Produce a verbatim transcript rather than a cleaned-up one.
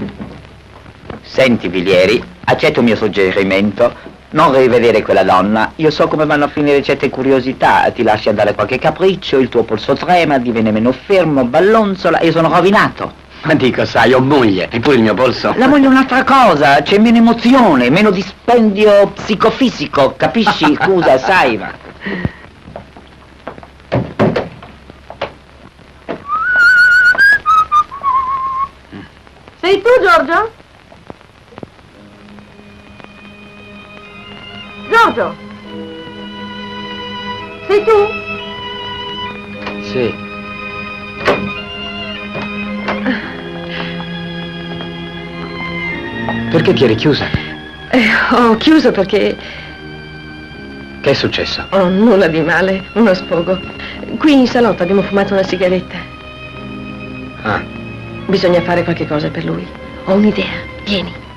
Senti, Vilieri, accetto il mio suggerimento. Non rivedere quella donna. Io so come vanno a finire certe curiosità. Ti lasci andare qualche capriccio, il tuo polso trema, diviene meno fermo, ballonzola e io sono rovinato. Ma dico, sai, ho moglie, eppure il mio polso... La moglie è un'altra cosa, c'è meno emozione, meno dispendio psicofisico, capisci? Scusa, sai, ma... Sei tu, Giorgio? Giorgio? Sei tu? Sì. Perché ti eri chiusa? Eh, ho chiuso perché... Che è successo? Oh, nulla di male, uno sfogo. Qui in salotto abbiamo fumato una sigaretta. Ah. Bisogna fare qualche cosa per lui. Ho un'idea, vieni.